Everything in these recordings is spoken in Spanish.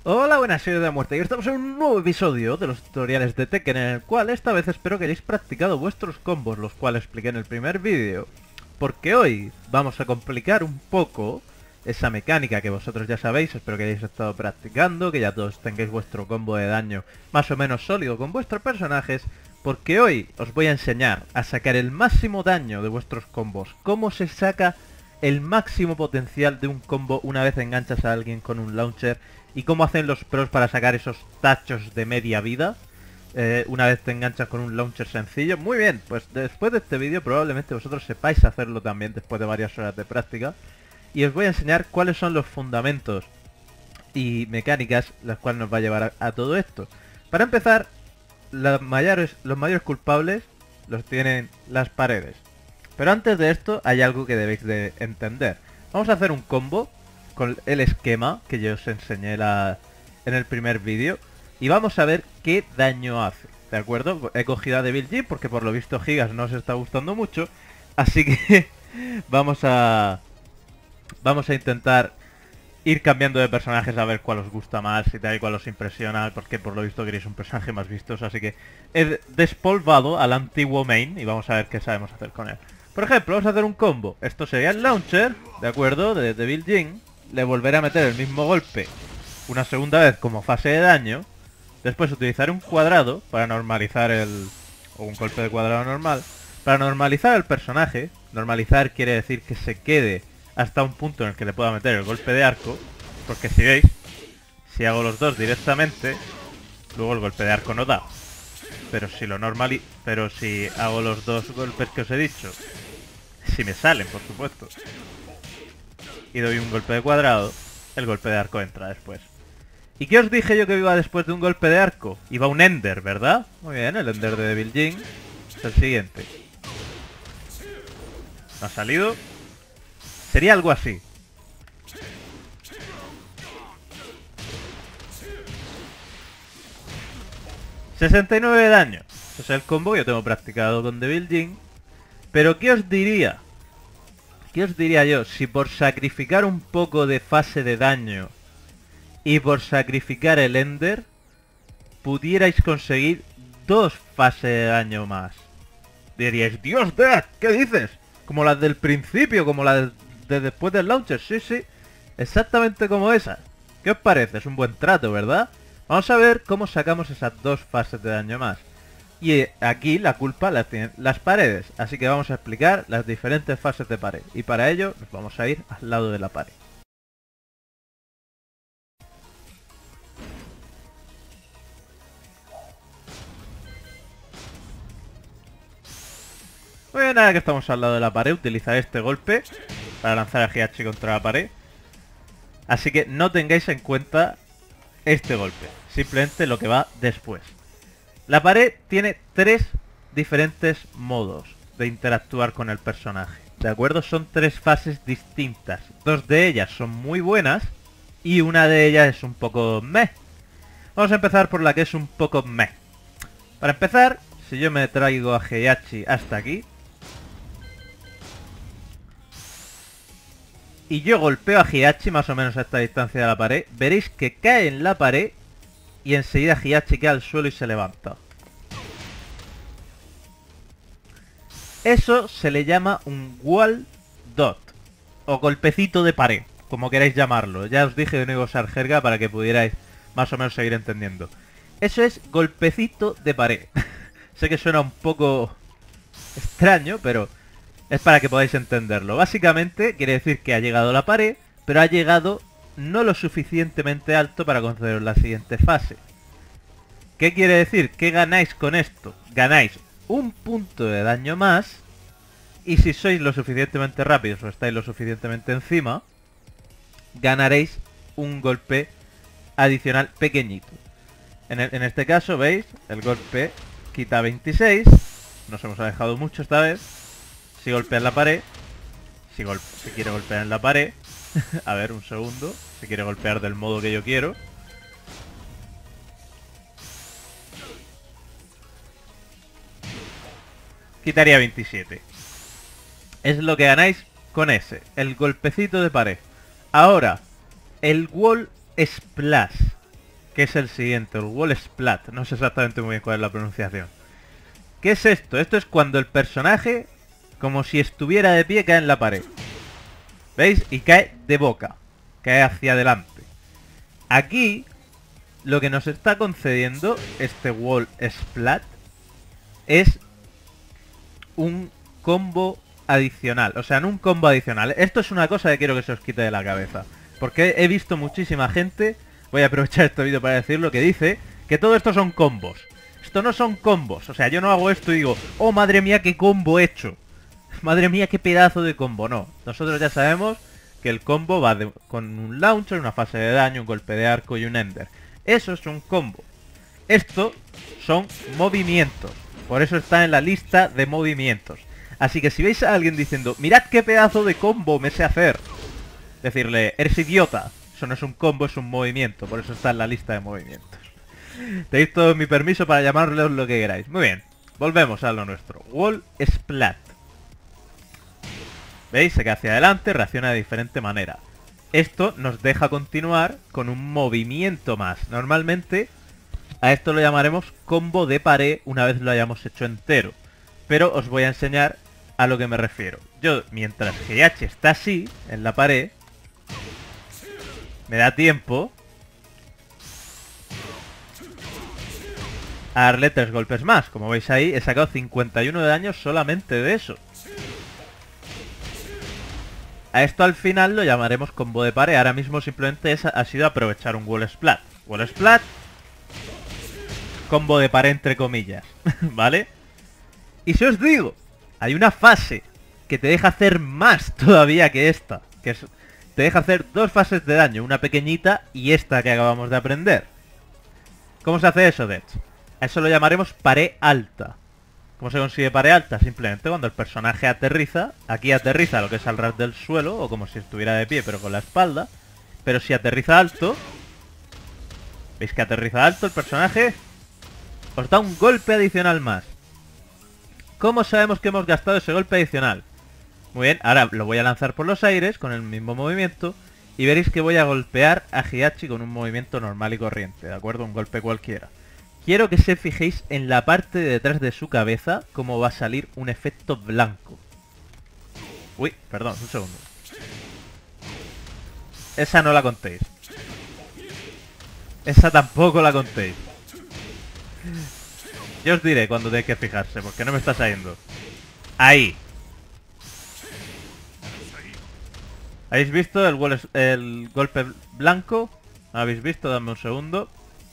Hola, buenas, soy de Muerte y estamos en un nuevo episodio de los tutoriales de Tekken, en el cual esta vez espero que hayáis practicado vuestros combos, los cuales expliqué en el primer vídeo, porque hoy vamos a complicar un poco esa mecánica que vosotros ya sabéis. Espero que hayáis estado practicando, que ya todos tengáis vuestro combo de daño más o menos sólido con vuestros personajes, porque hoy os voy a enseñar a sacar el máximo daño de vuestros combos, cómo se saca el máximo potencial de un combo una vez enganchas a alguien con un launcher, y cómo hacen los pros para sacar esos tachos de media vida una vez te enganchas con un launcher sencillo. Muy bien, pues después de este vídeo probablemente vosotros sepáis hacerlo también después de varias horas de práctica, y os voy a enseñar cuáles son los fundamentos y mecánicas las cuales nos va a llevar a todo esto. Para empezar, los mayores culpables los tienen las paredes. Pero antes de esto hay algo que debéis de entender. Vamos a hacer un combo con el esquema que yo os enseñé en el primer vídeo, y vamos a ver qué daño hace, ¿de acuerdo? He cogido a Devil Jin porque por lo visto Gigas no os está gustando mucho, así que vamos a intentar ir cambiando de personajes a ver cuál os gusta más y tal, y cuál os impresiona, porque por lo visto queréis un personaje más vistoso, así que he despolvado al antiguo main y vamos a ver qué sabemos hacer con él. Por ejemplo, vamos a hacer un combo. Esto sería el launcher, ¿de acuerdo? De Devil Jin. Le volveré a meter el mismo golpe una segunda vez como fase de daño. Después utilizaré un cuadrado para normalizar o un golpe de cuadrado normal, para normalizar el personaje. Normalizar quiere decir que se quede hasta un punto en el que le pueda meter el golpe de arco, porque si veis, si hago los dos directamente, luego el golpe de arco no da. Pero si hago los dos golpes que os he dicho, si me salen, por supuesto, y doy un golpe de cuadrado, el golpe de arco entra después. ¿Y qué os dije yo que iba después de un golpe de arco? Iba un Ender, ¿verdad? Muy bien, el Ender de Devil Jin es el siguiente. ¿No ha salido? Sería algo así. $69 de daño. Ese es el combo que yo tengo practicado con Devil Jin. Pero ¿qué os diría? ¿Qué os diría yo si por sacrificar un poco de fase de daño y por sacrificar el Ender pudierais conseguir 2 fases de daño más? Diríais, Dios, Death, ¿qué dices? Como las del principio, como las de después del launcher. Sí, sí, exactamente como esas. ¿Qué os parece? Es un buen trato, ¿verdad? Vamos a ver cómo sacamos esas 2 fases de daño más. Y aquí la culpa la tienen las paredes, así que vamos a explicar las diferentes fases de pared. Y para ello nos vamos a ir al lado de la pared. Muy bien, ahora que estamos al lado de la pared, utilizaré este golpe para lanzar a Heihachi contra la pared. Así que no tengáis en cuenta este golpe, simplemente lo que va después. La pared tiene 3 diferentes modos de interactuar con el personaje, ¿de acuerdo? Son 3 fases distintas. 2 de ellas son muy buenas y una de ellas es un poco meh. Vamos a empezar por la que es un poco meh. Para empezar, si yo me traigo a Heihachi hasta aquí y yo golpeo a Heihachi más o menos a esta distancia de la pared, veréis que cae en la pared y enseguida Heihachi cae al suelo y se levanta. Eso se le llama un wall dot, o golpecito de pared, como queráis llamarlo. Ya os dije de no iba a usar jerga para que pudierais más o menos seguir entendiendo. Eso es golpecito de pared. Sé que suena un poco extraño, pero es para que podáis entenderlo. Básicamente quiere decir que ha llegado a la pared, pero ha llegado no lo suficientemente alto para concederos la siguiente fase. ¿Qué quiere decir? ¿Qué ganáis con esto? Ganáis un punto de daño más, y si sois lo suficientemente rápidos o estáis lo suficientemente encima, ganaréis un golpe adicional pequeñito. En este caso, veis, el golpe quita 26, nos hemos alejado mucho esta vez. Si golpea en la pared, si quiere golpear en la pared, a ver, un segundo, si quiere golpear del modo que yo quiero, quitaría 27. Es lo que ganáis con ese, el golpecito de pared. Ahora, el wall splash. que es el siguiente, el Wall Splat. No sé exactamente muy bien cuál es la pronunciación. ¿Qué es esto? Esto es cuando el personaje, como si estuviera de pie, cae en la pared. ¿Veis? Y cae de boca. Cae hacia adelante. Aquí, lo que nos está concediendo este Wall Splat es un combo adicional. O sea, no un combo adicional. Esto es una cosa que quiero que se os quite de la cabeza. Porque he visto muchísima gente, voy a aprovechar este vídeo para decirlo, que dice que todo esto son combos. Esto no son combos. O sea, yo no hago esto y digo, oh madre mía, qué combo he hecho. Madre mía, qué pedazo de combo. No, nosotros ya sabemos que el combo va con un launcher, una fase de daño, un golpe de arco y un ender. Eso es un combo. Esto son movimientos. Por eso está en la lista de movimientos. Así que si veis a alguien diciendo, mirad qué pedazo de combo me sé hacer, decirle, eres idiota. Eso no es un combo, es un movimiento. Por eso está en la lista de movimientos. Tenéis todo mi permiso para llamarlo lo que queráis. Muy bien, volvemos a lo nuestro. Wall Splat. ¿Veis? Se cae hacia adelante, reacciona de diferente manera. Esto nos deja continuar con un movimiento más. Normalmente a esto lo llamaremos combo de pared una vez lo hayamos hecho entero. Pero os voy a enseñar a lo que me refiero. Yo, mientras Heihachi está así, en la pared, me da tiempo a darle 3 golpes más. Como veis ahí, he sacado 51 de daño solamente de eso. A esto al final lo llamaremos combo de pared. Ahora mismo simplemente ha sido aprovechar un Wall Splat. Wall Splat, combo de pared entre comillas. ¿Vale? Y si os digo, hay una fase que te deja hacer más todavía que esta. Te deja hacer 2 fases de daño, una pequeñita y esta que acabamos de aprender. ¿Cómo se hace eso, de hecho? A eso lo llamaremos pared alta. ¿Cómo se consigue pared alta? Simplemente cuando el personaje aterriza. Aquí aterriza lo que es al ras del suelo, o como si estuviera de pie pero con la espalda. Pero si aterriza alto, ¿veis que aterriza alto el personaje? Os da un golpe adicional más. ¿Cómo sabemos que hemos gastado ese golpe adicional? Muy bien, ahora lo voy a lanzar por los aires con el mismo movimiento. Y veréis que voy a golpear a Heihachi con un movimiento normal y corriente, ¿de acuerdo? Un golpe cualquiera. Quiero que se fijéis en la parte de detrás de su cabeza, cómo va a salir un efecto blanco. Uy, perdón, un segundo. Esa no la contéis. Esa tampoco la contéis. Yo os diré cuando tenéis que fijarse, porque no me está saliendo. Ahí. ¿Habéis visto el golpe blanco? ¿No habéis visto? Dame un segundo.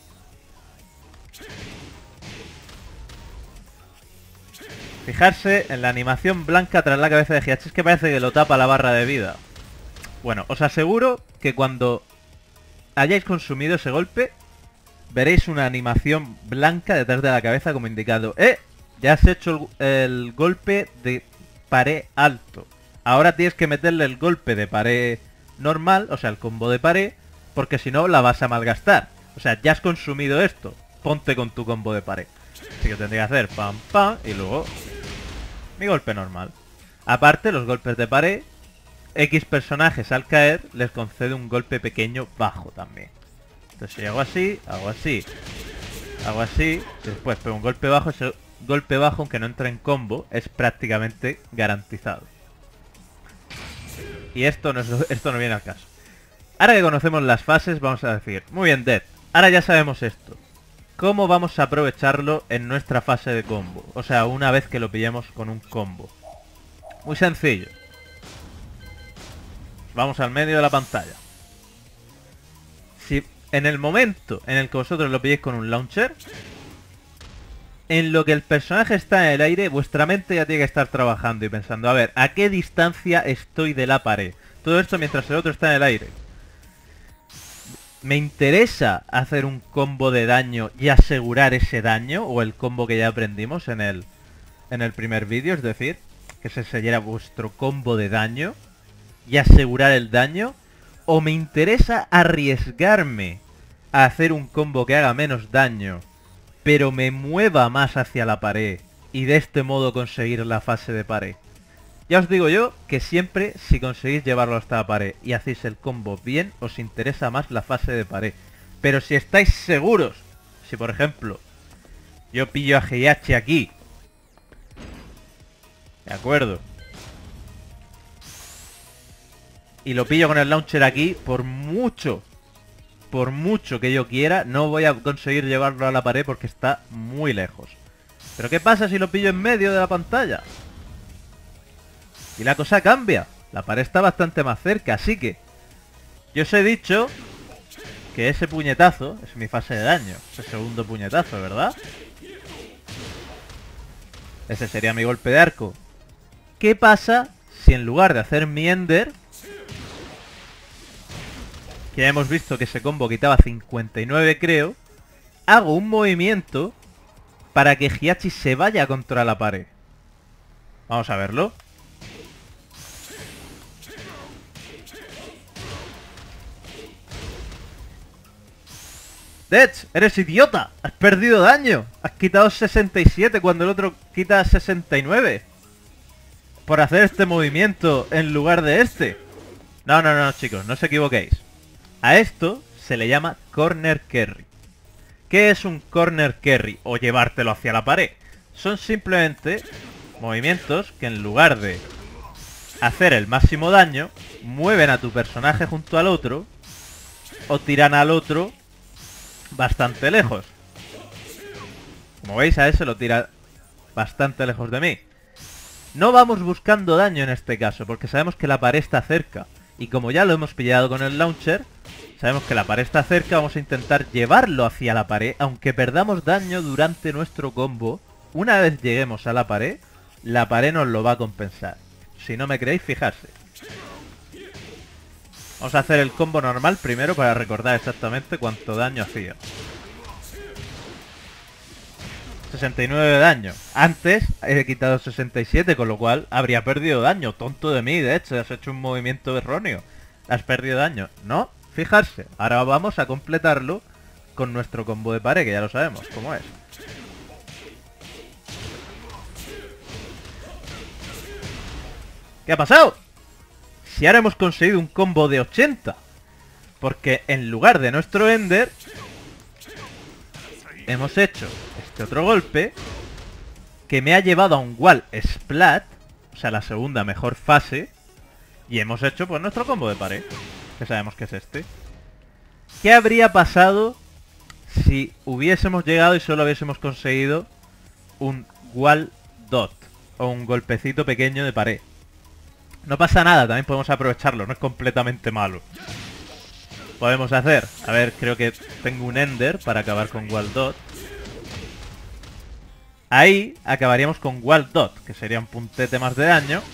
Fijarse en la animación blanca tras la cabeza de Heihachi. Es que parece que lo tapa la barra de vida. Bueno, os aseguro que cuando hayáis consumido ese golpe, veréis una animación blanca detrás de la cabeza como indicando, ya has hecho el golpe de pared alto. Ahora tienes que meterle el golpe de pared normal, o sea, el combo de pared, porque si no la vas a malgastar. O sea, ya has consumido esto, ponte con tu combo de pared. Así que tendría que hacer pam pam y luego mi golpe normal. Aparte, los golpes de pared, X personajes al caer les concede un golpe pequeño bajo también. Entonces si hago así, hago así, hago así, y después pego un golpe bajo, ese golpe bajo, aunque no entre en combo, es prácticamente garantizado. Y esto no viene al caso. Ahora que conocemos las fases, vamos a decir, muy bien, Dead, ahora ya sabemos esto. ¿Cómo vamos a aprovecharlo en nuestra fase de combo? O sea, una vez que lo pillemos con un combo. Muy sencillo. Vamos al medio de la pantalla. Si en el momento en el que vosotros lo pilléis con un launcher, en lo que el personaje está en el aire, vuestra mente ya tiene que estar trabajando y pensando, a ver, ¿a qué distancia estoy de la pared? Todo esto mientras el otro está en el aire. ¿Me interesa hacer un combo de daño y asegurar ese daño? O el combo que ya aprendimos en el primer vídeo, es decir, que se sellara vuestro combo de daño y asegurar el daño. ¿O me interesa arriesgarme a hacer un combo que haga menos daño, pero me mueva más hacia la pared y de este modo conseguir la fase de pared? Ya os digo yo que siempre, si conseguís llevarlo hasta la pared y hacéis el combo bien, os interesa más la fase de pared. Pero si estáis seguros, si por ejemplo yo pillo a Heihachi aquí, de acuerdo, y lo pillo con el launcher aquí, por mucho que yo quiera, no voy a conseguir llevarlo a la pared porque está muy lejos. Pero ¿qué pasa si lo pillo en medio de la pantalla? Y la cosa cambia. La pared está bastante más cerca, así que yo os he dicho que ese puñetazo es mi fase de daño. Ese segundo puñetazo, ¿verdad? Ese sería mi golpe de arco. ¿Qué pasa si en lugar de hacer mi Ender, que ya hemos visto que ese combo quitaba 59 creo, hago un movimiento para que Heihachi se vaya contra la pared? Vamos a verlo. Dex, eres idiota. Has perdido daño. Has quitado 67 cuando el otro quita 69. Por hacer este movimiento en lugar de este. No, chicos, no os equivoquéis. A esto se le llama corner carry. ¿Qué es un corner carry o llevártelo hacia la pared? Son simplemente movimientos que en lugar de hacer el máximo daño, mueven a tu personaje junto al otro o tiran al otro bastante lejos. Como veis, a ese lo tira bastante lejos de mí. No vamos buscando daño en este caso, porque sabemos que la pared está cerca. Y como ya lo hemos pillado con el launcher, sabemos que la pared está cerca, vamos a intentar llevarlo hacia la pared, aunque perdamos daño durante nuestro combo. Una vez lleguemos a la pared nos lo va a compensar. Si no me creéis, fijarse. Vamos a hacer el combo normal primero para recordar exactamente cuánto daño hacía. 69 de daño. Antes he quitado 67, con lo cual habría perdido daño. Tonto de mí, de hecho, has hecho un movimiento erróneo. Has perdido daño. No, fijarse. Ahora vamos a completarlo con nuestro combo de pared, que ya lo sabemos cómo es. ¿Qué ha pasado? Si ahora hemos conseguido un combo de 80. Porque en lugar de nuestro Ender, hemos hecho este otro golpe que me ha llevado a un wall splat, o sea, la segunda mejor fase, y hemos hecho pues nuestro combo de pared, que sabemos que es este. ¿Qué habría pasado si hubiésemos llegado y solo hubiésemos conseguido un wall dot o un golpecito pequeño de pared? No pasa nada, también podemos aprovecharlo, no es completamente malo. Podemos hacer, a ver, creo que tengo un Ender para acabar con wall dot. Ahí acabaríamos con wall dot, que sería un puntete más de daño.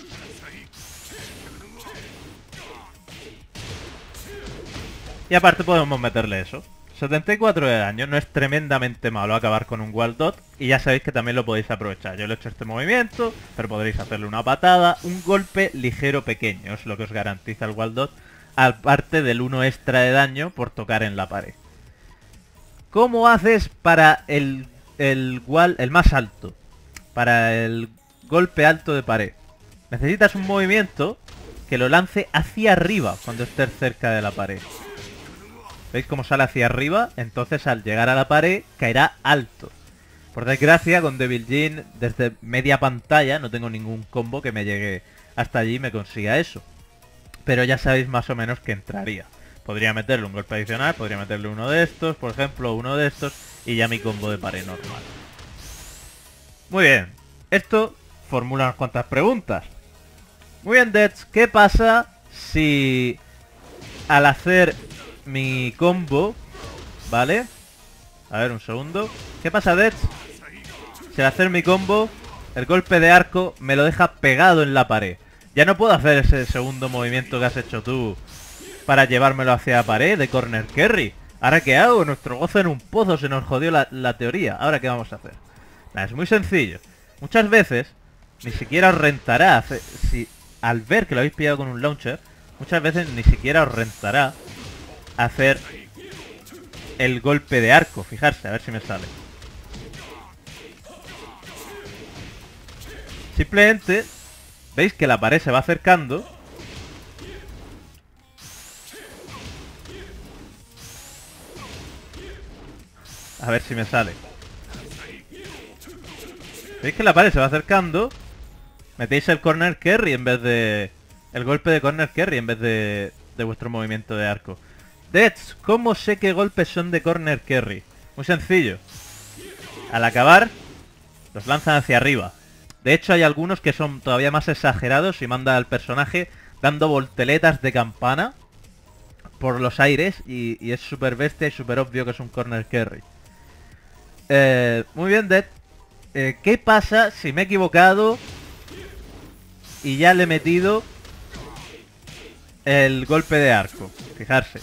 Y aparte podemos meterle eso. 74 de daño, no es tremendamente malo acabar con un wall dot. Y ya sabéis que también lo podéis aprovechar. Yo le he hecho este movimiento, pero podréis hacerle una patada. Un golpe ligero pequeño es lo que os garantiza el wall dot. Aparte del 1 extra de daño por tocar en la pared. ¿Cómo haces para el más alto? Para el golpe alto de pared. Necesitas un movimiento que lo lance hacia arriba cuando estés cerca de la pared. ¿Veis cómo sale hacia arriba? Entonces al llegar a la pared caerá alto. Por desgracia con Devil Jin desde media pantalla no tengo ningún combo que me llegue hasta allí y me consiga eso. Pero ya sabéis más o menos que entraría. Podría meterle un golpe adicional, podría meterle uno de estos, por ejemplo, uno de estos, y ya mi combo de pared normal. Muy bien. Esto formula unas cuantas preguntas. Muy bien, Dex. ¿Qué pasa si al hacer mi combo, ¿vale? A ver, un segundo. ¿Qué pasa, Dex? Si al hacer mi combo, el golpe de arco me lo deja pegado en la pared. Ya no puedo hacer ese segundo movimiento que has hecho tú para llevármelo hacia la pared de corner carry. ¿Ahora qué hago? Nuestro gozo en un pozo, se nos jodió la teoría. ¿Ahora qué vamos a hacer? Nada, es muy sencillo. Muchas veces ni siquiera os rentará si al ver que lo habéis pillado con un launcher, muchas veces ni siquiera os rentará hacer el golpe de arco. Fijarse, a ver si me sale. Simplemente veis que la pared se va acercando. A ver si me sale. ¿Veis que la pared se va acercando? Metéis el corner carry en vez de... El golpe de corner carry en vez de vuestro movimiento de arco. Deaths, ¿cómo sé qué golpes son de corner carry? Muy sencillo. Al acabar, los lanzan hacia arriba. De hecho, hay algunos que son todavía más exagerados y manda al personaje dando volteletas de campana por los aires y es súper bestia y súper obvio que es un corner carry. Muy bien, Death. ¿Qué pasa si me he equivocado y ya le he metido el golpe de arco? Fijarse.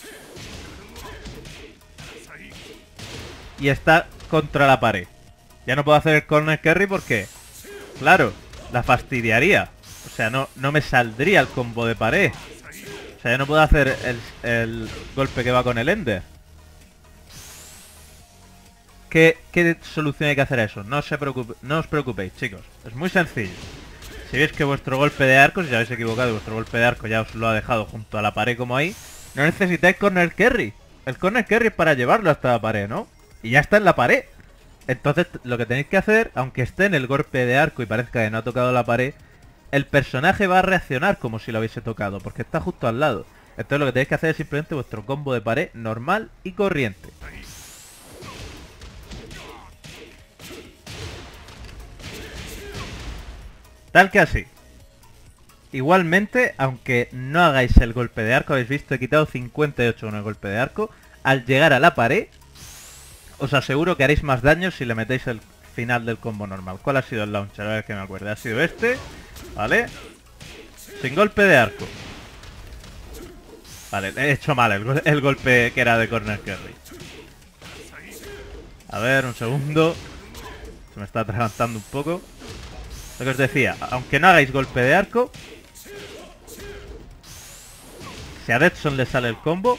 Y está contra la pared. Ya no puedo hacer el corner carry porque, claro, la fastidiaría. O sea, no me saldría el combo de pared. O sea, ya no puedo hacer el golpe que va con el Ender. ¿Qué solución hay que hacer a eso? No os preocupéis, chicos. Es muy sencillo. Si veis que vuestro golpe de arco, si ya habéis equivocado y vuestro golpe de arco ya os lo ha dejado junto a la pared como ahí, no necesitáis corner carry. El corner carry es para llevarlo hasta la pared, ¿no? Y ya está en la pared. Entonces lo que tenéis que hacer, aunque esté en el golpe de arco y parezca que no ha tocado la pared, el personaje va a reaccionar como si lo hubiese tocado, porque está justo al lado. Entonces lo que tenéis que hacer es simplemente vuestro combo de pared normal y corriente. Tal que así. Igualmente, aunque no hagáis el golpe de arco, habéis visto, he quitado 58 con el golpe de arco. Al llegar a la pared, os aseguro que haréis más daño si le metéis el final del combo normal. ¿Cuál ha sido el launcher? A ver que me acuerde. Ha sido este, ¿vale? Sin golpe de arco. Vale, he hecho mal el golpe que era de corner carry. A ver, un segundo. Se me está atragantando un poco. Lo que os decía, aunque no hagáis golpe de arco, si a Deadson le sale el combo,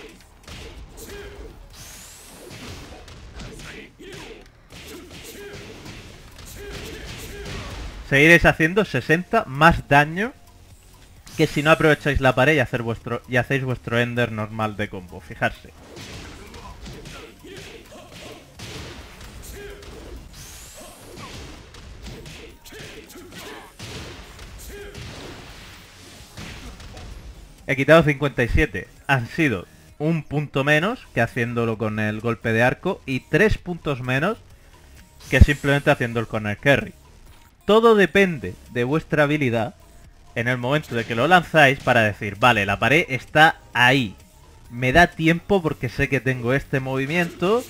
seguiréis haciendo 60 más daño que si no aprovecháis la pared y hacéis vuestro Ender normal de combo. Fijarse. He quitado 57. Han sido un punto menos que haciéndolo con el golpe de arco y 3 puntos menos que simplemente haciendo el corner carry. Todo depende de vuestra habilidad en el momento de que lo lanzáis para decir, vale, la pared está ahí. Me da tiempo porque sé que tengo este movimiento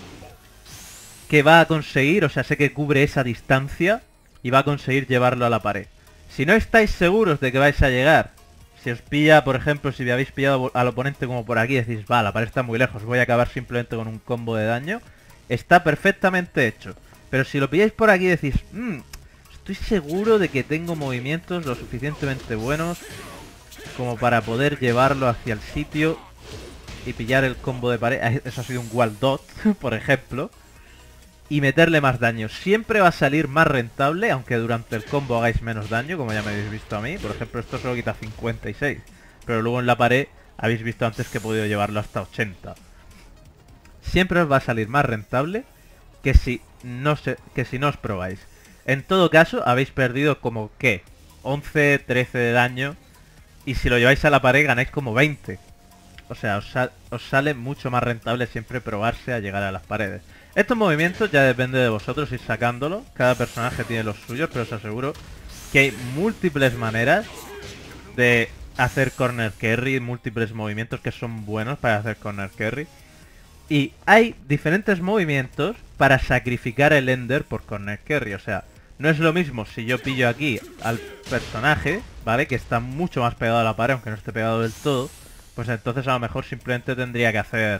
que va a conseguir, o sea, sé que cubre esa distancia y va a conseguir llevarlo a la pared. Si no estáis seguros de que vais a llegar, si os pilla, por ejemplo, si habéis pillado al oponente como por aquí y decís, va, la pared está muy lejos, voy a acabar simplemente con un combo de daño, está perfectamente hecho. Pero si lo pilláis por aquí y decís, estoy seguro de que tengo movimientos lo suficientemente buenos como para poder llevarlo hacia el sitio y pillar el combo de pared, eso ha sido un wall dot, por ejemplo, y meterle más daño. Siempre va a salir más rentable, aunque durante el combo hagáis menos daño, como ya me habéis visto a mí. Por ejemplo, esto solo quita 56, pero luego en la pared habéis visto antes que he podido llevarlo hasta 80. Siempre os va a salir más rentable que si no os probáis. En todo caso, habéis perdido como, ¿qué? 11, 13 de daño, y si lo lleváis a la pared ganáis como 20. O sea, os sale mucho más rentable siempre probarse a llegar a las paredes. Estos movimientos ya depende de vosotros ir sacándolo. Cada personaje tiene los suyos, pero os aseguro que hay múltiples maneras de hacer corner carry, múltiples movimientos que son buenos para hacer corner carry. Y hay diferentes movimientos para sacrificar el Ender por corner carry. O sea, no es lo mismo si yo pillo aquí al personaje, ¿vale? Que está mucho más pegado a la pared, aunque no esté pegado del todo. Pues entonces a lo mejor simplemente tendría que hacer...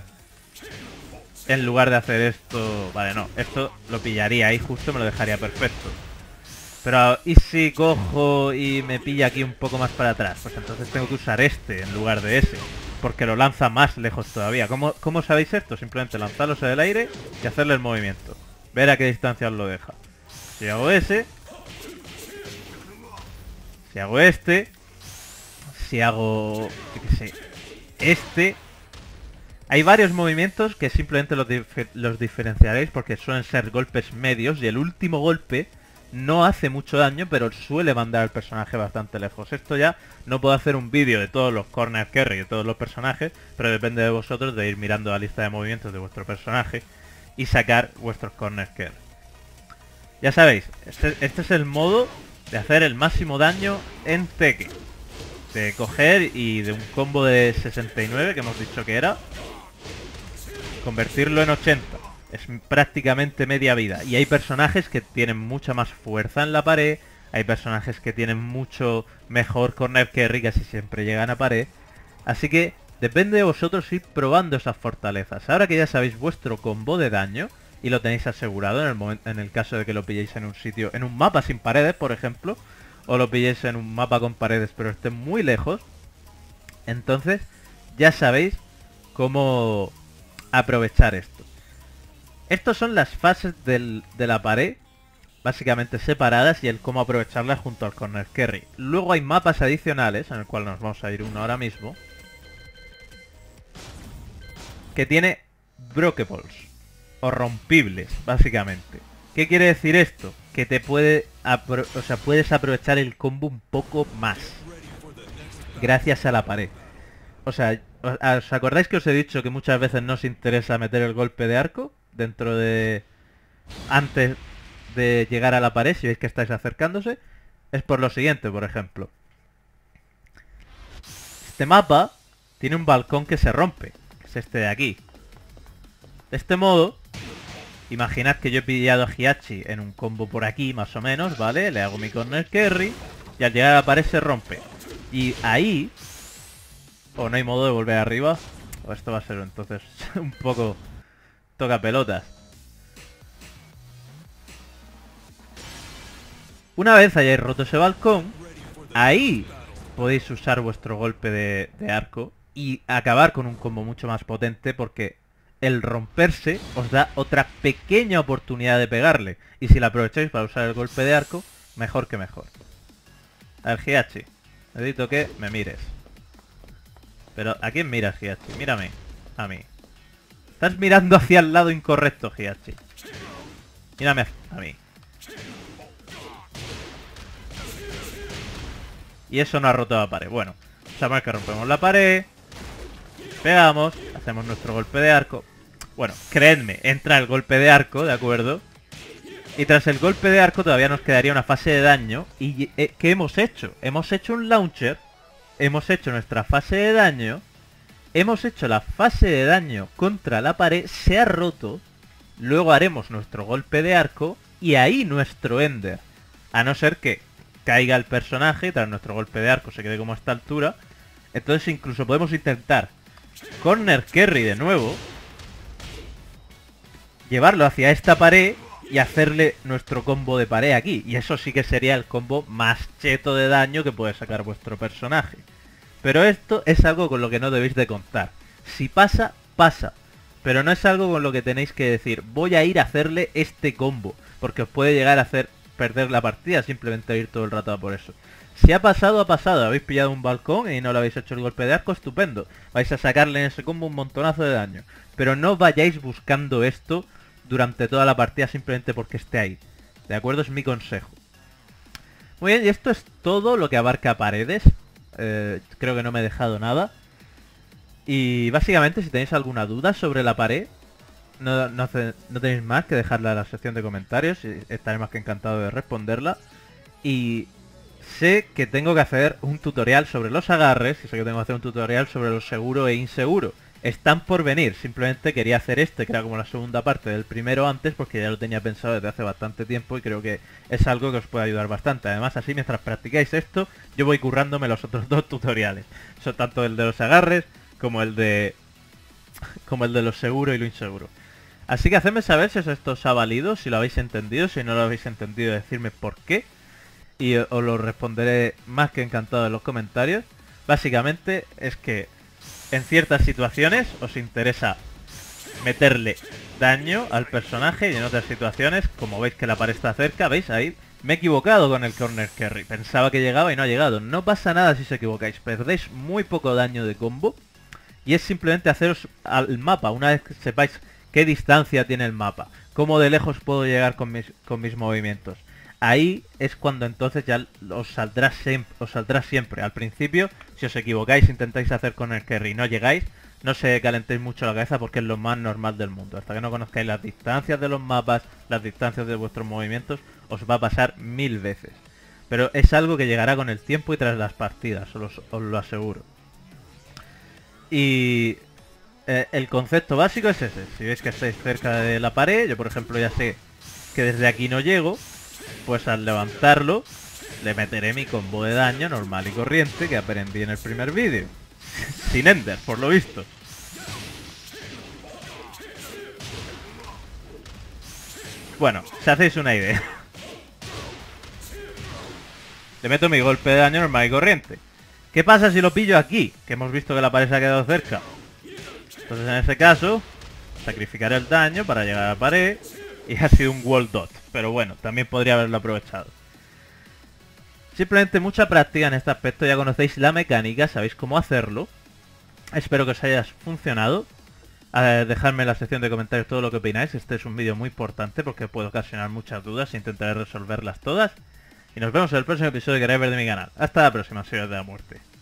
En lugar de hacer esto... Vale, no. Esto lo pillaría ahí justo, me lo dejaría perfecto. Pero, ¿y si cojo y me pilla aquí un poco más para atrás? Pues entonces tengo que usar este en lugar de ese. Porque lo lanza más lejos todavía. ¿Cómo sabéis esto? Simplemente lanzarlos en el aire y hacerle el movimiento. Ver a qué distancia os lo deja. Si hago ese... Si hago este... Si hago... Yo qué sé... Este... Hay varios movimientos que simplemente los diferenciaréis porque suelen ser golpes medios y el último golpe no hace mucho daño, pero suele mandar al personaje bastante lejos. Esto ya no puedo hacer un vídeo de todos los corner carry de todos los personajes, pero depende de vosotros de ir mirando la lista de movimientos de vuestro personaje y sacar vuestros corner carry. Ya sabéis, este es el modo de hacer el máximo daño en Tekken. De coger y de un combo de 69 que hemos dicho que era, convertirlo en 80. Es prácticamente media vida. Y hay personajes que tienen mucha más fuerza en la pared. Hay personajes que tienen mucho mejor corner carry, casi siempre llegan a pared. Así que depende de vosotros ir probando esas fortalezas. Ahora que ya sabéis vuestro combo de daño y lo tenéis asegurado en el caso de que lo pilléis en un sitio, en un mapa sin paredes, por ejemplo, o lo pilléis en un mapa con paredes pero esté muy lejos, entonces ya sabéis cómo aprovechar esto. Estas son las fases de la pared, básicamente separadas, y el cómo aprovecharlas junto al corner carry. Luego hay mapas adicionales, en el cual nos vamos a ir uno ahora mismo, que tiene breakables, o rompibles, básicamente. ¿Qué quiere decir esto? Que te puedes aprovechar el combo un poco más, gracias a la pared. O sea, ¿os acordáis que os he dicho que muchas veces no os interesa meter el golpe de arco dentro de... antes de llegar a la pared, si veis que estáis acercándose? Es por lo siguiente, por ejemplo. Este mapa tiene un balcón que se rompe, que es este de aquí. De este modo, imaginad que yo he pillado a Heihachi en un combo por aquí, más o menos, ¿vale? Le hago mi corner carry y al llegar a la pared se rompe. Y ahí... o no hay modo de volver arriba, o esto va a ser entonces un poco toca pelotas. Una vez hayáis roto ese balcón, ahí podéis usar vuestro golpe de arco y acabar con un combo mucho más potente, porque el romperse os da otra pequeña oportunidad de pegarle. Y si la aprovecháis para usar el golpe de arco, mejor que mejor. A ver, Heihachi, necesito que me mires. Pero, ¿a quién miras, Heihachi? Mírame. A mí. Estás mirando hacia el lado incorrecto, Heihachi. Mírame a mí. Y eso no ha roto la pared. Bueno, sabemos que rompemos la pared. Pegamos. Hacemos nuestro golpe de arco. Bueno, creedme, entra el golpe de arco, ¿de acuerdo? Y tras el golpe de arco todavía nos quedaría una fase de daño. ¿Y qué hemos hecho? Hemos hecho un launcher. Hemos hecho nuestra fase de daño. Hemos hecho la fase de daño contra la pared. Se ha roto. Luego haremos nuestro golpe de arco. Y ahí nuestro ender. A no ser que caiga el personaje. Tras nuestro golpe de arco se quede como a esta altura. Entonces incluso podemos intentar corner carry de nuevo. Llevarlo hacia esta pared. Y hacerle nuestro combo de pared aquí. Y eso sí que sería el combo más cheto de daño que puede sacar vuestro personaje. Pero esto es algo con lo que no debéis de contar. Si pasa, pasa. Pero no es algo con lo que tenéis que decir, voy a ir a hacerle este combo. Porque os puede llegar a hacer perder la partida simplemente ir todo el rato a por eso. Si ha pasado, ha pasado. Habéis pillado un balcón y no le habéis hecho el golpe de arco, estupendo. Vais a sacarle en ese combo un montonazo de daño. Pero no vayáis buscando esto durante toda la partida simplemente porque esté ahí. ¿De acuerdo? Es mi consejo. Muy bien, y esto es todo lo que abarca paredes. Creo que no me he dejado nada. Y básicamente si tenéis alguna duda sobre la pared, no tenéis más que dejarla en la sección de comentarios y estaré más que encantado de responderla. Y sé que tengo que hacer un tutorial sobre los agarres y sé que tengo que hacer un tutorial sobre lo seguro e inseguro. Están por venir, simplemente quería hacer este, que era como la segunda parte del primero antes, porque ya lo tenía pensado desde hace bastante tiempo y creo que es algo que os puede ayudar bastante. Además, así mientras practicáis esto, yo voy currándome los otros dos tutoriales. Son tanto el de los agarres como el de lo seguro y lo inseguro. Así que hacedme saber si esto os ha valido, si lo habéis entendido, si no lo habéis entendido, decidme por qué. Y os lo responderé más que encantado en los comentarios. Básicamente es que en ciertas situaciones os interesa meterle daño al personaje y en otras situaciones, como veis que la pared está cerca, ¿veis? Ahí me he equivocado con el corner carry. Pensaba que llegaba y no ha llegado. No pasa nada si os equivocáis. Perdéis muy poco daño de combo Y es simplemente haceros al mapa, una vez que sepáis qué distancia tiene el mapa, cómo de lejos puedo llegar con mis movimientos. Ahí es cuando entonces ya os saldrá siempre. Al principio, si os equivocáis, intentáis hacer con el carry y no llegáis, no se calentéis mucho la cabeza porque es lo más normal del mundo. Hasta que no conozcáis las distancias de los mapas, las distancias de vuestros movimientos, os va a pasar 1000 veces. Pero es algo que llegará con el tiempo y tras las partidas, os lo aseguro. Y el concepto básico es ese. Si veis que estáis cerca de la pared, yo por ejemplo ya sé que desde aquí no llego, pues al levantarlo le meteré mi combo de daño normal y corriente que aprendí en el primer vídeo. Sin Ender, por lo visto. Bueno, si hacéis una idea. Le meto mi golpe de daño normal y corriente. ¿Qué pasa si lo pillo aquí? Que hemos visto que la pared se ha quedado cerca. Entonces en ese caso, sacrificaré el daño para llegar a la pared. Y ha sido un wall dot. Pero bueno, también podría haberlo aprovechado. Simplemente mucha práctica en este aspecto. Ya conocéis la mecánica, sabéis cómo hacerlo. Espero que os haya funcionado. Dejadme en la sección de comentarios todo lo que opináis. Este es un vídeo muy importante porque puede ocasionar muchas dudas. Intentaré resolverlas todas. Y nos vemos en el próximo episodio que queráis ver de mi canal. Hasta la próxima, señores de la muerte.